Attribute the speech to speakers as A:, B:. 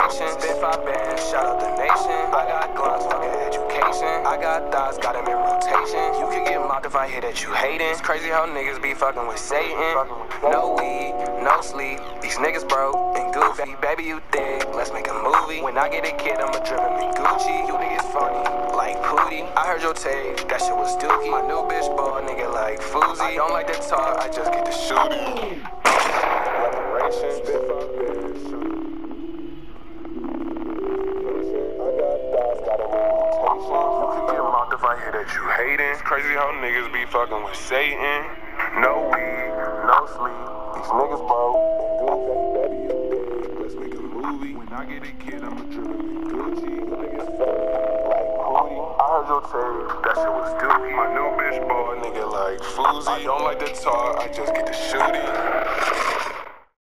A: Reparations. Spit 5 bands, shout out the nation. I got glocks, fucking education. I got thoughts, got them in rotation. You can get mocked if I hear that you hating. It's crazy how niggas be fucking with Satan. No weed, no sleep. These niggas broke and goofy. Baby, you thick, let's make a movie. When I get a kid, I'ma drip him in Gucci. You niggas funny, like Pootie. I heard your tape, that shit was dookie. My new bitch ball, nigga like Fousey. I don't like to talk, I just get to shooting. Reparations, spit 5 bands. I got thoughts, got them in rotation. You can get mocked if I hear that you hating. It's crazy how niggas be fucking with Satan. No weed, no sleep. These niggas broke and baby, you big. Let's make a movie. When I get a kid, I'ma drip him in Gucci. You niggas funny, like Pootie. I heard your tape, that shit was dookie. My new bitch ball, nigga like Fousey. I don't like to talk, I just get to shooting.